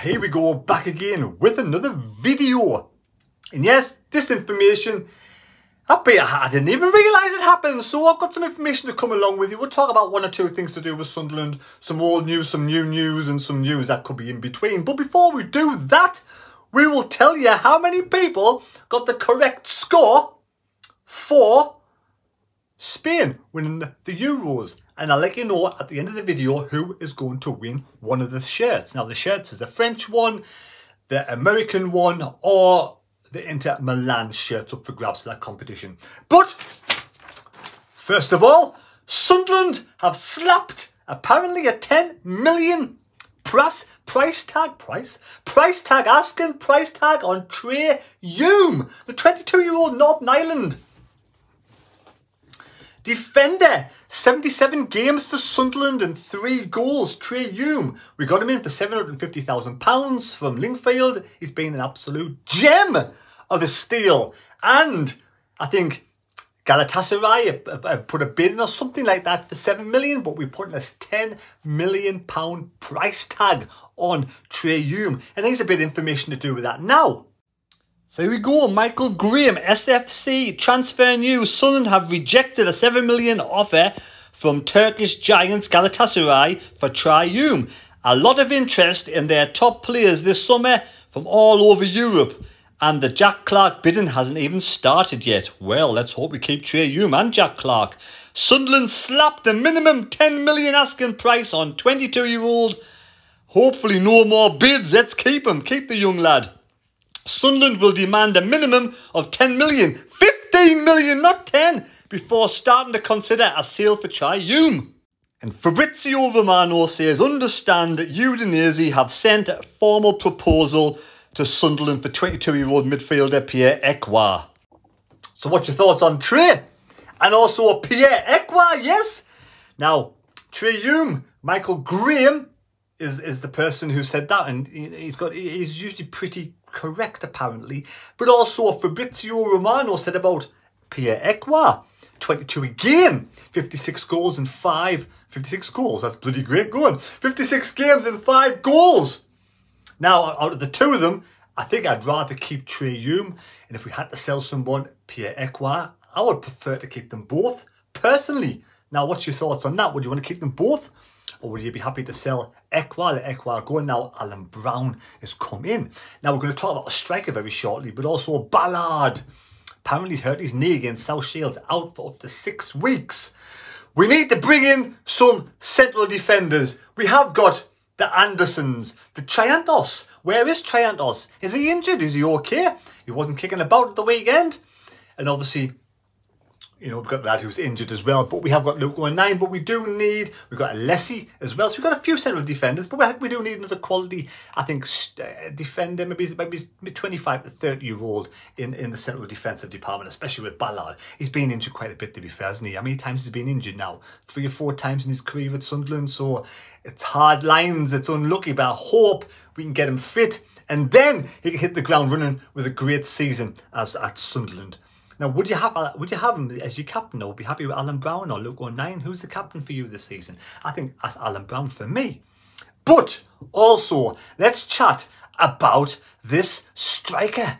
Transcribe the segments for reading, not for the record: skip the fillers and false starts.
here we go back again with another video. And yes, this information, I didn't even realise it happened, so I've got some information to come along with you. We'll talk about one or two things to do with Sunderland, some old news, some new news, and some news that could be in between. But before we do that, we will tell you how many people got the correct score for Spain winning the Euros. And I'll let you know at the end of the video who is going to win one of the shirts. Now the shirts is the French one, the American one, or the Inter Milan shirt up for grabs for that competition. But first of all, Sunderland have slapped apparently a 10 million price tag on Trey Hume, the 22-year-old Northern Ireland defender. 77 games for Sunderland and 3 goals. Trey Hume, we got him in for £750,000 from Lingfield. He's been an absolute gem of a steal. And I think Galatasaray have put a bid in or something like that for 7 million, but we put in a £10 million price tag on Trey Hume. And there's a bit of information to do with that now. So here we go, Michael Graham, Safc, transfer news. Sunderland have rejected a 7 million offer from Turkish giants Galatasaray for Trey Hume. A lot of interest in their top players this summer from all over Europe. And the Jack Clark bidding hasn't even started yet. Well, let's hope we keep Trey Hume and Jack Clark. Sunderland slapped the minimum 10 million asking price on 22-year-old. Hopefully no more bids. Let's keep him. Keep the young lad. Sunderland will demand a minimum of 10 million, 15 million, not 10, before starting to consider a sale for Trey Hume. And Fabrizio Romano says, understand that Udinese have sent a formal proposal to Sunderland for 22-year-old midfielder Pierre-Emerick. So what's your thoughts on Trey? And also Pierre-Emerick, yes? Now, Trey Hume, Michael Graham is the person who said that, and he's usually pretty correct apparently. But also Fabrizio Romano said about Pierre-Emerick, 22 a game, 56 goals and 56 goals, that's bloody great going. 56 games and 5 goals. Now, out of the two of them, I think I'd rather keep Trey Hume. And if we had to sell someone, Pierre-Emerick, I would prefer to keep them both, personally. Now, what's your thoughts on that? Would you want to keep them both? Or would you be happy to sell Emerick going? Now, Alan Brown has come in. Now, we're going to talk about a striker very shortly, but also Ballard. Apparently hurt his knee against South Shields, out for up to 6 weeks. We need to bring in some central defenders. We have got the Andersons, the Triantos. Where is Triantos? Is he injured? Is he okay? He wasn't kicking about at the weekend. And obviously, you know, we've got that who's injured as well. But we have got Luke going 9. But we've got Alessi as well. So we've got a few central defenders. But I think we do need another quality, I think, defender. Maybe 25 to 30-year-old in the central defensive department, especially with Ballard. He's been injured quite a bit, to be fair, hasn't he? How many times has he been injured now? 3 or 4 times in his career at Sunderland. So it's hard lines. It's unlucky. But I hope we can get him fit. And then he can hit the ground running with a great season at Sunderland. Now, would you have him as your captain, or would you be happy with Alan Brown or Luke O'Nien? Who's the captain for you this season? I think that's Alan Brown for me. But also, let's chat about this striker.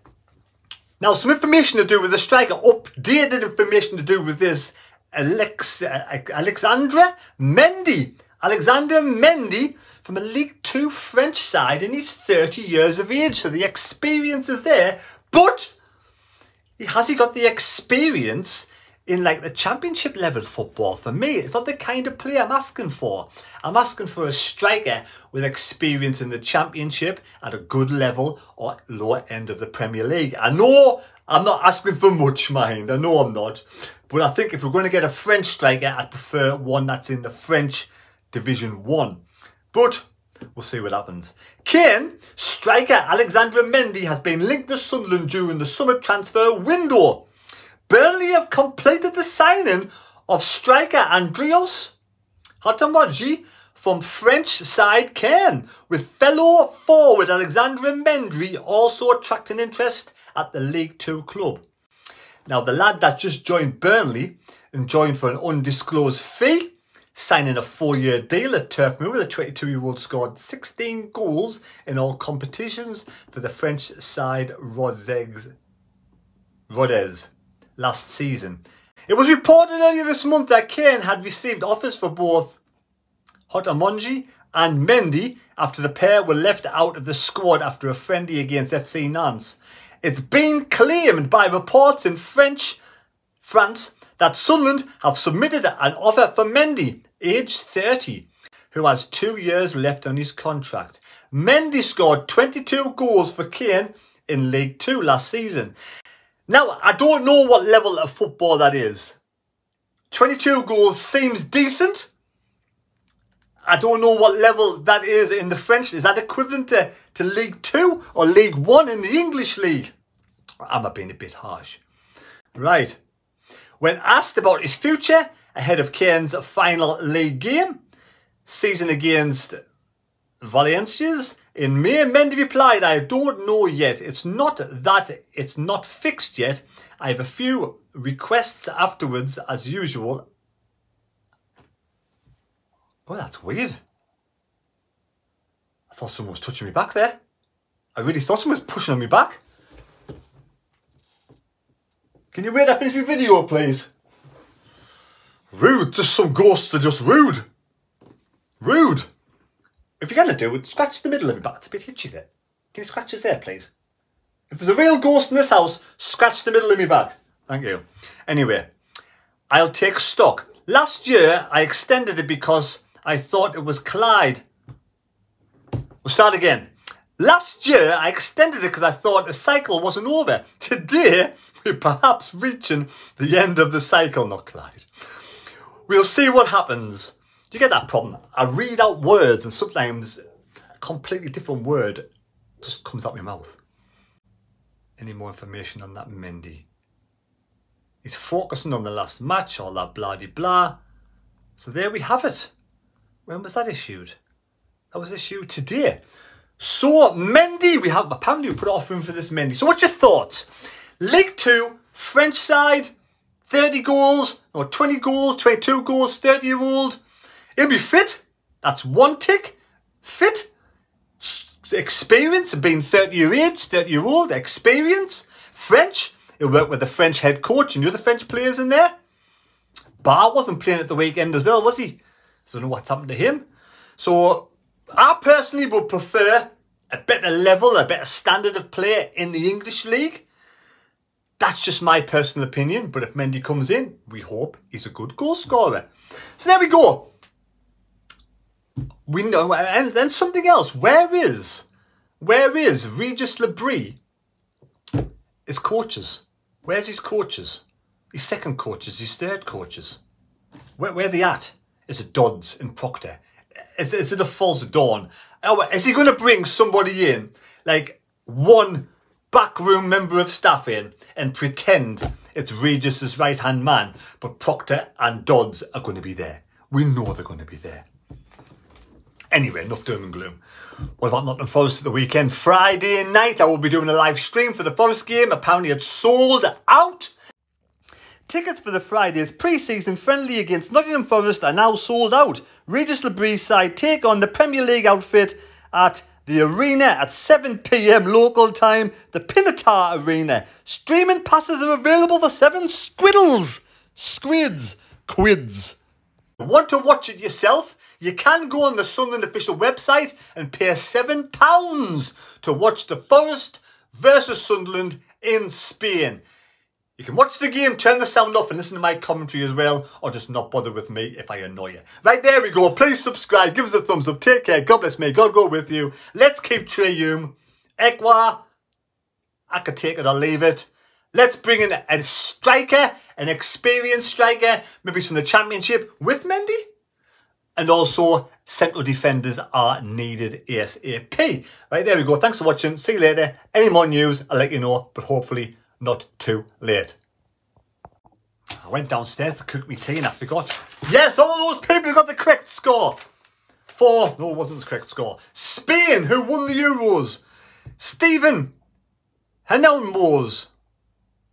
Now, some information to do with the striker, updated information to do with this Alexandre Mendy. Alexandre Mendy from a League 2 French side, and he's 30 years of age, so the experience is there, but has he got the experience in like the championship level football? For me, it's not the kind of player I'm asking for. I'm asking for a striker with experience in the championship at a good level or lower end of the Premier League. I know I'm not asking for much, mind. I know I'm not. But I think if we're going to get a French striker, I'd prefer one that's in the French Division 1. But we'll see what happens. Kane, striker Alexandre Mendy has been linked to Sunderland during the summer transfer window. Burnley have completed the signing of striker Andrios Hatamaji from French side Kane, with fellow forward Alexandre Mendy also attracting interest at the League 2 club. Now, the lad that just joined Burnley and joined for an undisclosed fee signing a 4-year deal at Turf Moor. The 22-year-old scored 16 goals in all competitions for the French side Rodez last season. It was reported earlier this month that Kane had received offers for both Hotamonji and Mendy after the pair were left out of the squad after a friendly against FC Nantes. It's been claimed by reports in France that Sunderland have submitted an offer for Mendy, aged 30, who has 2 years left on his contract. Mendy scored 22 goals for Kane in League 2 last season. Now, I don't know what level of football that is. 22 goals seems decent. I don't know what level that is in the French. Is that equivalent to League 2 or League 1 in the English League? I'm being a bit harsh. Right. When asked about his future ahead of Kane's final league game, season against Valenciennes in May, Mendy replied, "I don't know yet. It's not that it's not fixed yet. I have a few requests afterwards as usual." Oh, that's weird. I thought someone was touching me back there. I really thought someone was pushing on me back. Can you wait till I finish my video, please? Rude. Just some ghosts are just rude. Rude. If you're going to do it, scratch the middle of your back. It's a bit itchy there. Can you scratch us there, please? If there's a real ghost in this house, scratch the middle of my back. Thank you. Anyway, I'll take stock. Last year, I extended it because I thought it was Clyde. We'll start again. Last year, I extended it because I thought the cycle wasn't over. Today, we're perhaps reaching the end of the cycle, not Clyde. We'll see what happens. Do you get that problem? I read out words and sometimes a completely different word just comes out my mouth. Any more information on that Mendy? He's focusing on the last match, all that blah-de-blah. So there we have it. When was that issued? That was issued today. So, Mendy, apparently we put an offer in for this Mendy. So what's your thoughts? League 2, French side, 30 goals, or 20 goals, 22 goals, 30-year-old. He'll be fit. That's one tick. Fit. Experience, being 30-year age, 30-year-old, experience. French. He'll work with the French head coach and the other French players in there. Bar wasn't playing at the weekend as well, was he? So I don't know what's happened to him. So I personally would prefer a better level, a better standard of play in the English League. That's just my personal opinion. But if Mendy comes in, we hope he's a good goal scorer. So there we go. We know, and then something else. Where is Regis Lebris? His coaches. Where's his coaches? His second coaches, his third coaches. Where are they at? Is it Dodds and Proctor? Is it a false dawn? Oh, is he going to bring somebody in, like one backroom member of staff in, and pretend it's Regis's right-hand man, but Proctor and Dodds are going to be there? We know they're going to be there. Anyway, enough doom and gloom. What about Nottingham Forest at the weekend? Friday night, I will be doing a live stream for the Forest game. Apparently it's sold out. Tickets for the Friday's pre-season friendly against Nottingham Forest are now sold out. Regis Lebris' side take on the Premier League outfit at the arena at 7 PM local time, the Pinatar Arena. Streaming passes are available for 7 quids. Want to watch it yourself? You can go on the Sunderland official website and pay £7 to watch the Forest versus Sunderland in Spain. You can watch the game, turn the sound off and listen to my commentary as well, or just not bother with me if I annoy you. Right, there we go. Please subscribe, give us a thumbs up, take care, God bless me, God go with you. Let's keep Trey Hume. Ekwa, I could take it or leave it. Let's bring in a striker, an experienced striker, maybe from the Championship with Mendy. And also, central defenders are needed ASAP. Right, there we go. Thanks for watching. See you later. Any more news, I'll let you know, but hopefully not too late. I went downstairs to cook me tea and I forgot. Yes, all those people got the correct score. No, it wasn't the correct score. Spain, who won the Euros. Stephen Hernandez,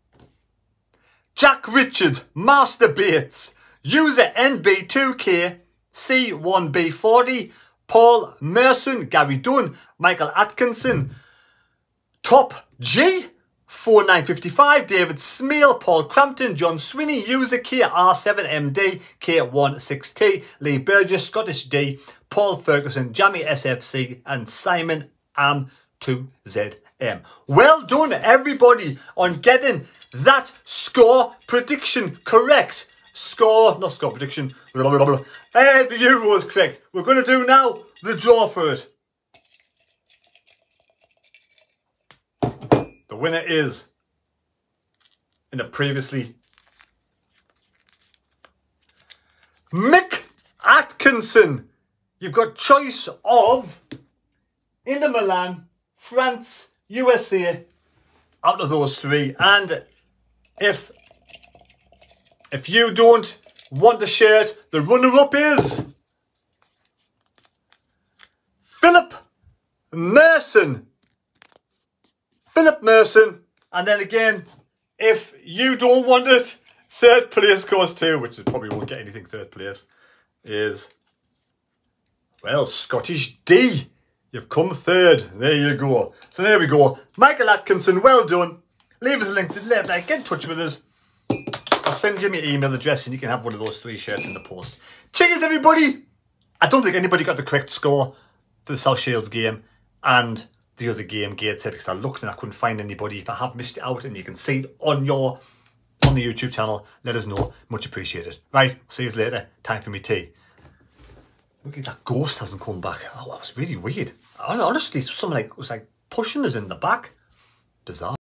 Jack Richard, Master Bates, user NB2K, C1B40, Paul Merson, Gary Dunn, Michael Atkinson, Top G, 4955, David Smeal, Paul Crampton, John Sweeney, User KR7MD, K16T, Lee Burgess, Scottish D, Paul Ferguson, Jamie SFC, and Simon Am2ZM. Well done, everybody, on getting that score prediction correct. Not score prediction. The Euro is correct. We're going to do now the draw for it. The winner is, in a previously, Mick Atkinson. You've got choice of Inter Milan, France, USA, out of those three. And if you don't want the shirt, the runner-up is Philip Merson. And then again, if you don't want it, third place goes to, which is probably won't get anything third place, is, well, Scottish D. You've come third. There you go. So there we go. Michael Atkinson, well done. Leave us a link to get in touch with us. I'll send you my email address and you can have one of those 3 shirts in the post. Cheers, everybody. I don't think anybody got the correct score for the South Shields game and the other game, Gateshead, because I looked and I couldn't find anybody. If I have missed it out and you can see it on the YouTube channel, let us know. Much appreciated. Right, see you later. Time for me tea. Look at that ghost hasn't come back. Oh, that was really weird. Honestly, something like it was like pushing us in the back. Bizarre.